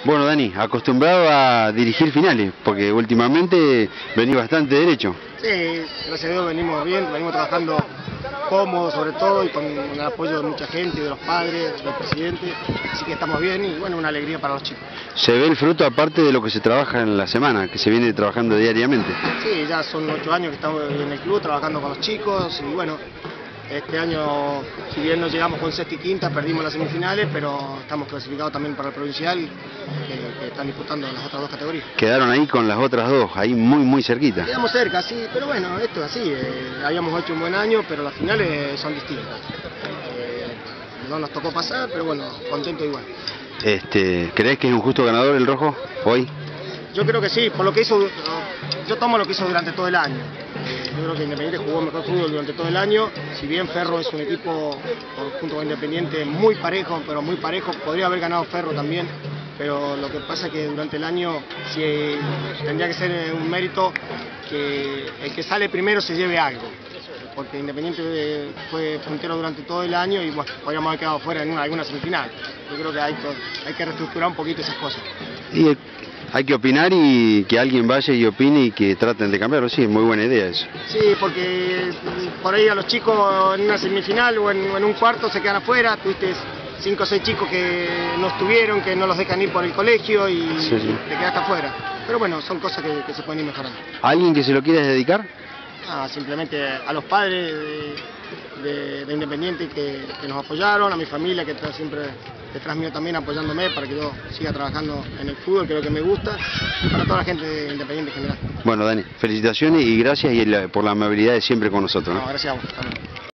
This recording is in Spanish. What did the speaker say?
Bueno, Dani, acostumbrado a dirigir finales, porque últimamente venís bastante derecho. Sí, gracias a Dios venimos bien, venimos trabajando cómodos sobre todo y con el apoyo de mucha gente, de los padres, del presidente, así que estamos bien y bueno, una alegría para los chicos. Se ve el fruto aparte de lo que se trabaja en la semana, que se viene trabajando diariamente. Sí, ya son 8 años que estamos en el club trabajando con los chicos y bueno, este año, si bien no llegamos con sexta y quinta, perdimos las semifinales, pero estamos clasificados también para el provincial, que están disputando las otras dos categorías. Quedaron ahí con las otras dos, ahí muy cerquita. Quedamos cerca, sí, pero bueno, esto es así, habíamos hecho un buen año, pero las finales son distintas. No nos tocó pasar, pero bueno, contento igual. ¿Crees que es un justo ganador el Rojo hoy? Yo creo que sí, por lo que hizo, yo tomo lo que hizo durante todo el año. Yo creo que Independiente jugó mejor fútbol durante todo el año, si bien Ferro es un equipo, junto con Independiente, muy parejo, pero muy parejo, podría haber ganado Ferro también, pero lo que pasa es que durante el año sí, tendría que ser un mérito que el que sale primero se lleve algo, porque Independiente fue puntero durante todo el año y bueno, podríamos haber quedado fuera en alguna semifinal. Yo creo que hay que reestructurar un poquito esas cosas. Y hay que opinar y que alguien vaya y opine y que traten de cambiarlo, sí, es muy buena idea eso. Sí, porque por ahí a los chicos en una semifinal o en un cuarto se quedan afuera, tuviste 5 o 6 chicos que no estuvieron, que no los dejan ir por el colegio y sí. Te quedaste afuera. Pero bueno, son cosas que se pueden ir mejorando. ¿Alguien que se lo quiera dedicar? Simplemente a los padres de Independiente que nos apoyaron, a mi familia que está siempre detrás mío también apoyándome para que yo siga trabajando en el fútbol, que es lo que me gusta, y para toda la gente de Independiente en general. Bueno, Dani, felicitaciones y gracias por la amabilidad de siempre con nosotros. Gracias a vos.